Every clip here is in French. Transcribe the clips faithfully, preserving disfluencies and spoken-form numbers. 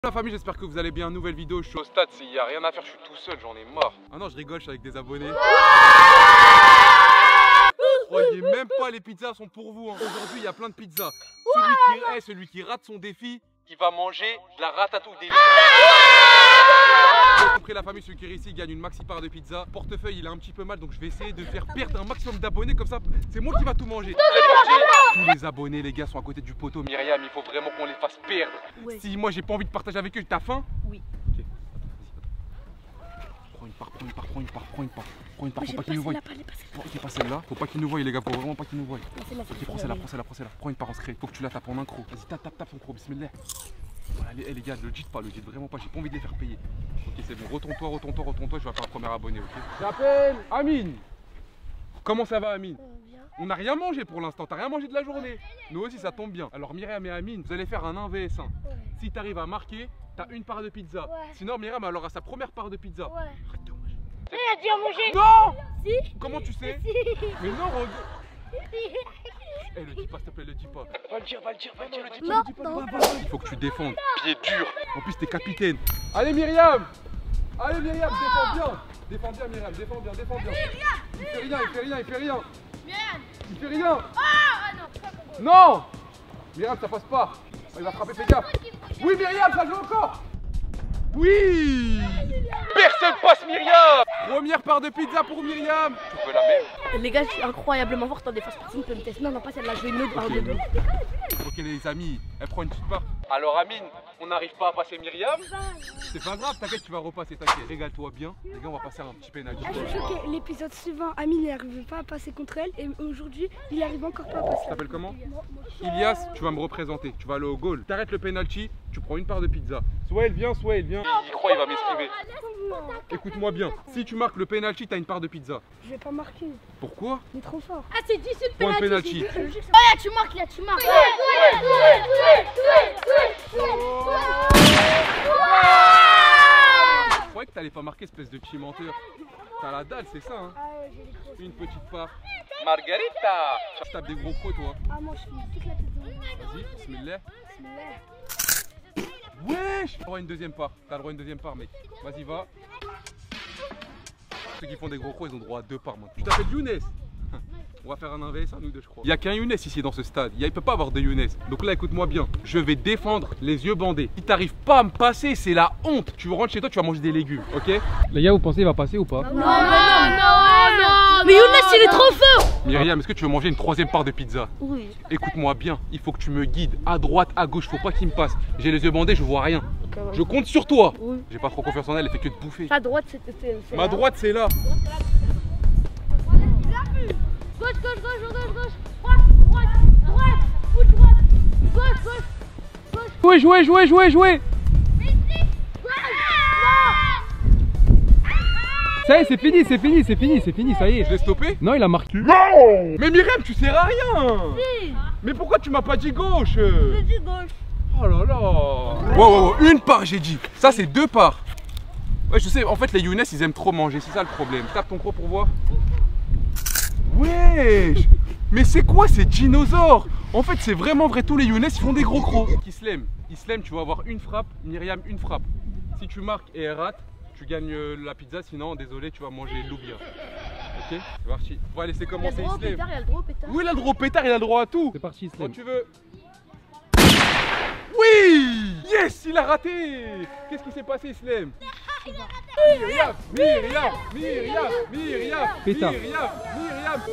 La famille, j'espère que vous allez bien. Nouvelle vidéo, je suis au stade, il n'y a rien à faire, je suis tout seul, j'en ai marre. Ah non, je rigole, je suis avec des abonnés. Croyez même pas, les pizzas sont pour vous. Hein. Aujourd'hui, il y a plein de pizzas. Celui qui est, celui qui rate son défi, il va manger de la ratatouille des. Vous avez compris la famille, celui qui est ici gagne une maxi part de pizza. Portefeuille, il a un petit peu mal, donc je vais essayer de faire perdre un maximum d'abonnés, comme ça, c'est moi qui va tout manger. Tous les abonnés, les gars, sont à côté du poteau. Myriam, il faut vraiment qu'on les fasse perdre. Ouais. Si moi j'ai pas envie de partager avec eux, t'as faim? Oui. Ok, attends, vas-y, attends. Prends une part, prends une part, prends une part, prends une part. Prends une part, faut pas qu'ils nous voient. Ok, pas celle-là. Faut pas qu'ils nous voient, les gars, faut vraiment pas qu'ils nous voient. Ok, prends celle-là, prends celle-là, prends celle-là. Prends une part en secret. Faut que tu la tapes en un croc. Vas-y, tape, tape, tape son croc, bismillah. Voilà, les, les gars, le dites pas, le dites vraiment pas, j'ai pas envie de les faire payer. Ok, c'est bon, retourne-toi, retourne-toi, retourne-toi, je vais faire un premier abonné, ok? J'appelle Amine. Comment ça va, Amine? On n'a rien mangé pour l'instant, t'as rien mangé de la journée. Nous aussi, ça tombe bien. Alors, Myriam et Amine, vous allez faire un un vs un. Ouais. Si t'arrives à marquer, t'as une part de pizza. Ouais. Sinon, Myriam, elle aura sa première part de pizza. Ouais. Arrête de manger. Elle a déjà mangé. Non. Si. Comment tu sais? Si. Mais non, regarde. Eh, le dis pas, s'il te plaît, le dis pas. Va le dire, va le dire, va le dire, le dis pas, le dis pas. Va, va, va. Il faut que tu défendes. Pied dur. En plus, t'es capitaine. Allez, Myriam. Allez, Myriam, défends bien. Défends bien, Myriam, défends bien, défends bien. Il fait rien, il fait rien, il fait rien. Il fait rien. Ah non. Non. Myriam, ça passe pas. Il va frapper, fais gaffe. Oui, Myriam, ça joue encore. Oui. Personne passe, Myriam. Première part de pizza pour Myriam. Tu peux la même. Les gars, je suis incroyablement fort dans des fausses parties, peut me tester. Non, non, pas celle-là, je vais une autre. Okay. deux. Ok, les amis, elle prend une petite part. Alors, Amine, on n'arrive pas à passer Myriam. C'est pas grave, t'inquiète, tu vas repasser, t'inquiète. Régale-toi bien. Les gars, on va passer un petit pénalty. Ah, je suis choquée. L'épisode suivant, Amine n'arrivait pas à passer contre elle. Et aujourd'hui, il arrive encore pas à passer. Tu t'appelles comment? Ilias, tu vas me représenter. Tu vas aller au goal. T'arrêtes le penalty, tu prends une part de pizza. Soit elle vient, soit elle vient. Il croit, il va m'esquiver. Écoute-moi bien. Si tu marques le penalty, t'as une part de pizza. Je vais pas marquer. Pourquoi? Il est trop fort. Ah, c'est dit, c'est le penalty. penalty. Oh, là, tu marques, là, tu marques. Je croyais que t'allais pas marquer, espèce de petit menteur. T'as la dalle, c'est ça, hein? Ah ouais, j'ai les crocs. Une petite part. Margarita. Tu tapes des gros crocs, toi. Ah, moi, je finis toute la pizza. Vas-y, bismillah. Bismillah. Wesh! T'as le droit à une deuxième part. T'as le droit à une deuxième part, mec. Vas-y, va. Ceux qui font des gros crocs, ils ont droit à deux parts, moi. Tu t'appelles Younes? On va faire un un vs un, nous deux, je crois. Il n'y a qu'un Younes ici dans ce stade. Il ne peut pas avoir de Younes. Donc là, écoute-moi bien. Je vais défendre les yeux bandés. Si t'arrives pas à me passer, c'est la honte. Tu rentres chez toi, tu vas manger des légumes, ok? Les gars, vous pensez qu'il va passer ou pas? Non, non, non, non. Mais Younes, il est trop fort. Myriam, est-ce que tu veux manger une troisième part de pizza? Oui. Écoute-moi bien. Il faut que tu me guides à droite, à gauche. Faut pas qu'il me passe. J'ai les yeux bandés, je vois rien. Okay, ouais. Je compte sur toi. Oui. J'ai pas trop confiance en elle. Elle fait que de bouffer. Ta droite, c'est Ma droite, c'est là. Gauche, gauche, gauche, gauche, gauche, droite, droite, droite, ou droite, gauche, gauche, gauche. Jouez, jouez, jouez, jouez, jouez. Ça y est, c'est fini, c'est fini, c'est fini, c'est fini, ça y est. Je l'ai stoppé? Non, il a marqué. Non. Mais Myriam, tu sers à rien. Si. Mais pourquoi tu m'as pas dit gauche? J'ai dit gauche. Oh là là. Wow, wow, wow, une part, j'ai dit. Ça, c'est deux parts. Ouais, je sais, en fait, les Younes, ils aiment trop manger, c'est ça le problème. Tape ton croc pour voir. Wesh! Mais c'est quoi ces dinosaures? En fait, c'est vraiment vrai, tous les Younes ils font des gros crocs. Islem, Islem, tu vas avoir une frappe, Myriam une frappe. Si tu marques et elle rate, tu gagnes la pizza, sinon désolé, tu vas manger l'oublia. Ok? C'est parti. On va laisser commencer Islem. Il a le droit au pétard, oui, il a le droit au pétard, il a le droit à tout. C'est parti Islem. Quand tu veux. Oui! Yes! Il a raté! Qu'est-ce qui s'est passé Islem? Myriam, Myriam, Myriam, Myriam, Myriam, Myriam.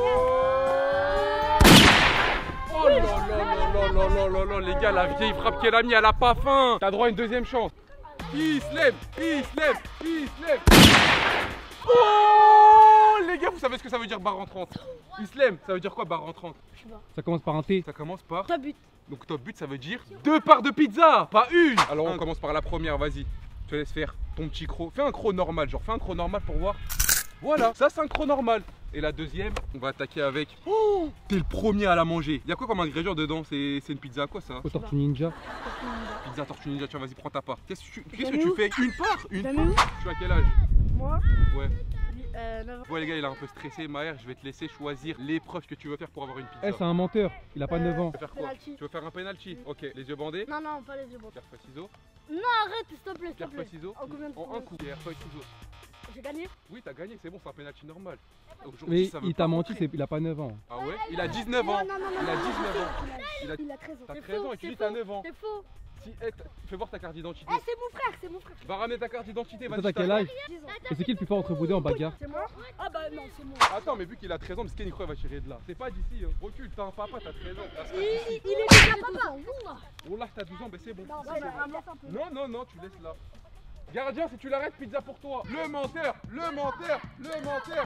Oh là là là là là là là, les gars, la vieille frappe qu'elle a mis, elle a pas faim. T'as droit à une deuxième chance. Islem, Islem, Islem. Oh les gars, vous savez ce que ça veut dire barre rentrante? Islem, ça veut dire quoi barre rentrante? Ça commence par un T. Ça commence par top but. Donc top but, ça veut dire deux parts de pizza, pas une. Alors on commence par la première, vas-y. Je te laisse faire ton petit croc. Fais un croc normal, genre fais un croc normal pour voir. Voilà, ça c'est un croc normal. Et la deuxième, on va attaquer avec. Oh, t'es le premier à la manger. Il y a quoi comme ingrédient dedans? C'est une pizza à quoi ça? Au Tortue Ninja. Pizza Tortue Ninja, tiens vas-y prends ta part. Qu'est-ce que tu, qu'est-ce que tu fais? Une part? Une part? Tu as quel âge? Moi? Ouais. Euh, neuf ans. Ouais les gars, il est un peu stressé. Maher, je vais te laisser choisir l'épreuve que tu veux faire pour avoir une pizza. Eh, c'est un menteur, il a pas Euh, neuf ans. Tu veux faire quoi? Penalty. Tu veux faire un penalty? Ok, les yeux bandés. Non, non, pas les yeux bandés. Pierre, feuille, ciseaux. Non, arrête, s'il te plaît, s'il Pierre, te feuille, plaît. ciseaux. En combien de En fois un coup. Pierre, feuille, ciseaux. J'ai gagné. Oui, t'as gagné, c'est bon, c'est un penalty normal. Aujourd'hui, Mais ça veut il pas t'a menti, rentrer. c'est- il a pas neuf ans. Ah ouais? Il a dix-neuf ans. Non, non, non, Il non, a non, dix-neuf non, ans. Il a, Il a- il a treize ans. T'as C'est treize faux, ans et tu c'est dis t'as faux. neuf ans. C'est faux. Si, eh, t- fais voir ta carte d'identité. Eh, c'est mon frère, c'est mon frère. Va ramener ta carte d'identité. Et vas-y, toi, t'as quel t'as- âge? dix ans. Et c'est qui le plus fort entre vous deux en bagarre? C'est moi? Ah bah non, c'est moi. Attends, mais vu qu'il a treize ans, Miskin, il croit qu'il va tirer de là. C'est pas d'ici, hein. Recule, t'as un papa, t'as treize ans. Il, il, il est déjà papa. Oh là, t'as douze ans, mais c'est bon. Non, C'est ouais, bon. bah, laisse un peu. Non, non, non, tu laisses là. Gardien, si tu l'arrêtes, pizza pour toi. Le menteur, le menteur, le menteur.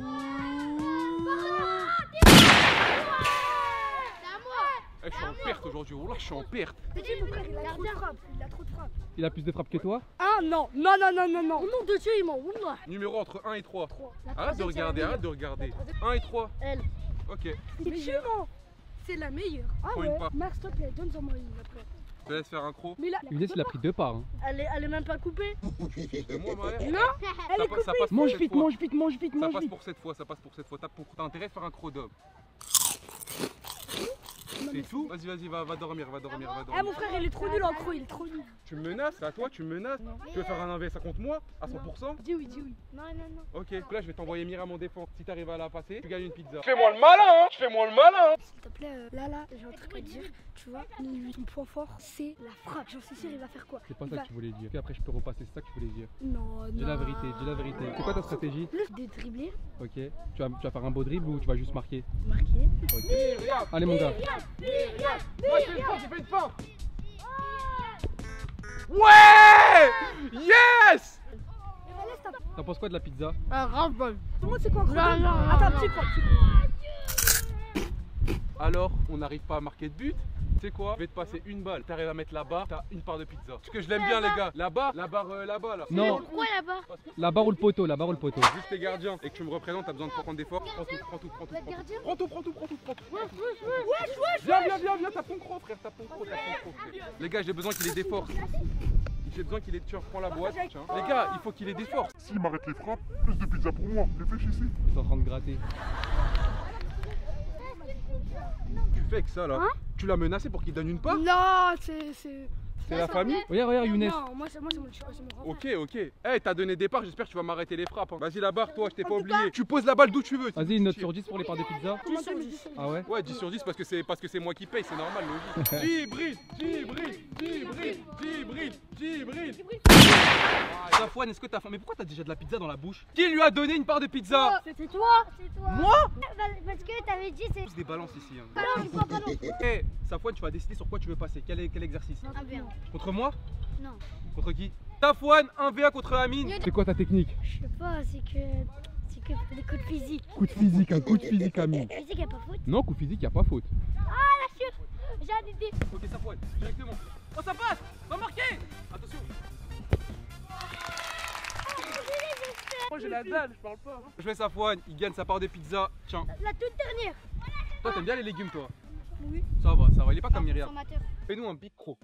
Eh, je suis en perte aujourd'hui. Oh là, je suis en perte. Je te dis, mon frère, il a trop de frappe. Il a trop de frappe. Il a plus de frappes que toi? Ah non, non, non, non, non, non. Au nom de Dieu, il ment. Wallah. Numéro entre un et trois. La Arrête de troisième, c'est la regarder, meilleure. arrête de regarder. un et trois. Elle. Ok. Effectivement, c'est la meilleure. Ah Prends une ouais. part. Max, s'il te plaît, donne-en moi une après. Je te laisse faire un croc. Mais là, Younes, il a pris deux parts. Hein. Elle est, elle est même pas coupée. Et moi, Maher, non, elle ça, est passe- coupée. ça passe pour Mange cette vite, fois. mange vite, mange vite, Ça mange passe vite. pour cette fois, ça passe pour cette fois. T'as pour- t'as intérêt de faire un croc d'homme. Non, mais C'est tout? Vas-y, vas-y, va, va dormir, va dormir, va Eh, dormir. mon frère, il est trop nul en croc, il est trop nul. Tu me menaces? C'est à toi, tu me menaces? Tu veux faire un inverse contre moi? À cent pour cent? Dis oui, dis oui. Non, non, non. Ok, là je vais t'envoyer Myriam en défense. Si t'arrives à la passer, tu gagnes une pizza. Fais-moi le malin, hein! Fais-moi le malin! S'il te plaît, euh, là, là, j'ai un truc à te dire. Tu vois, lui, son point fort, c'est la frappe. J'en suis sûr, il va faire quoi? C'est pas Il ça va- que tu voulais dire. Puis après, je peux repasser, c'est ça que tu voulais dire. Non, non. Dis la vérité, dis la vérité. C'est quoi ta stratégie? Plus de dribbler, Ok. Tu vas, tu vas faire un beau dribble ou tu vas juste marquer? marquer. Ok. Regarde! Allez, mon gars. Moi j'ai fait une feinte, j'ai fait une feinte! Ouais! Yes! Laisse ta. T'en penses quoi de la pizza? Un rave-ball. Tout le monde, c'est quoi un croc? Non, non, non, Attends, non. petit croc. Alors, on n'arrive pas à marquer de but. Tu sais quoi? Je vais te passer une balle. T'arrives à mettre là-bas, t'as une part de pizza. Parce que je l'aime bien, les gars. Là-bas, la barre euh, là-bas, là. Non, Pourquoi là-bas? la barre ou le poteau, la barre ou le poteau. Juste t'es gardien et que tu me représentes, t'as besoin de prendre des forces. Prends tout, prends tout, prends tout. Prends tout, prends tout, prends tout, prends tout, prends tout. Wesh, wesh, wesh. Viens, viens, viens, viens, t'as ton croc, frère, t'as ton croc, t'as ton croc, frère. Les gars, j'ai besoin qu'il ait des forces. J'ai besoin qu'il ait. Tiens, prends la boîte. Tiens. Les gars, il faut qu'il ait des forces. S'il m'arrête les frappes, plus de pizza pour moi. Réfléchissez. Ils sont en train de gratter. Tu fais avec ça là. Hein? Tu l'as menacé pour qu'il donne une part? Non, c'est. c'est- C'est la famille? Regarde, regarde, Younes. Non, moi, c'est moi, c'est mon, c'est mon grand Ok, ok. Eh, t'as donné des parts, j'espère que tu vas m'arrêter les frappes. hein. Vas-y, la barre, toi, je t'ai pas oublié. Tu poses la balle d'où tu veux. Vas-y, une note sur dix pour les parts de pizza. Comment ça, dix sur dix? Ah ouais? Ouais, dix sur dix parce que c'est parce que c'est moi qui paye, c'est normal, logique. Djibril, Djibril, Djibril, Djibril, Djibril. Safouane, est-ce que t'as faim? Mais pourquoi t'as déjà de la pizza dans la bouche? Qui lui a donné une part de pizza? C'est toi. C'est toi. Moi? Parce que t'avais dit c'est. Tous des balances ici. Hein. Ballon, je prends ballon. Eh, Safouane, tu vas décider sur quoi tu veux passer. Quel, est- quel exercice? Un bien. Contre moi? Non. Contre qui? Safouane, un v un contre Amine. C'est quoi ta technique? Je sais pas, c'est que. C'est que des coups de physique. Coup de physique, un coup de physique, Amine. Physique, y'a pas faute. Non, coup physique, y a pas faute. J'ai un idée. Ok, Safouane, directement. Oh, ça passe! Va marquer! Attention! Moi j'ai la dalle, je parle pas. Je mets Safouane, il gagne sa part de pizza. Tiens, La toute dernière. toi t'aimes bien les légumes, toi? Oui. Ça va, ça va, il est pas comme Myriam. Consommateur. Fais-nous un big croc.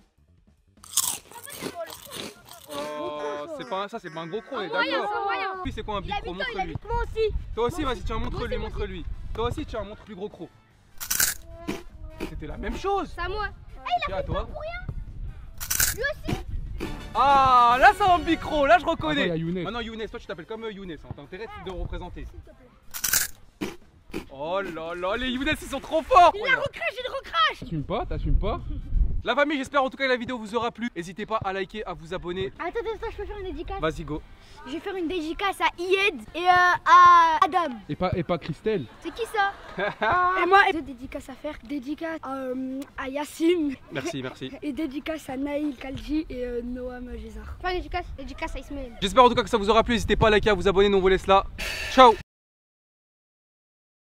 Oh, c'est pas un, ça, c'est pas un gros croc, on est moyen, d'accord. c'est moyen. Puis c'est quoi un big croc? Montre-lui. Moi aussi. Toi aussi, vas-y, tiens, montre-lui, montre-lui. Toi aussi, tiens, montre-lui gros croc. C'était la même chose. C'est à moi. Tiens, à toi. Lui aussi. Ah, là, c'est un big croc, là, je Attends, y a reconnais. Younes. Maintenant, Younes, toi, tu t'appelles comme euh, Younes, hein. T'as intérêt de représenter. Oh là là, les Younes, ils sont trop forts. Il la recrache, il recrache. T'assumes pas, t'assumes pas? La famille, j'espère en tout cas que la vidéo vous aura plu. N'hésitez pas à liker, à vous abonner. Attends, attends, je peux faire une dédicace. Vas-y, go. Je vais faire une dédicace à Ied et euh, à Adam. Et pas, et pas Christelle. C'est qui ça? Et moi, deux dédicaces à faire. Dédicace euh, à Yacine Merci, merci. et dédicace à Naïl Kalji et euh, Noam Gézard. Faire une dédicace. Dédicace à Ismaël. J'espère en tout cas que ça vous aura plu. N'hésitez pas à liker, à vous abonner. Nous on vous laisse là. Ciao.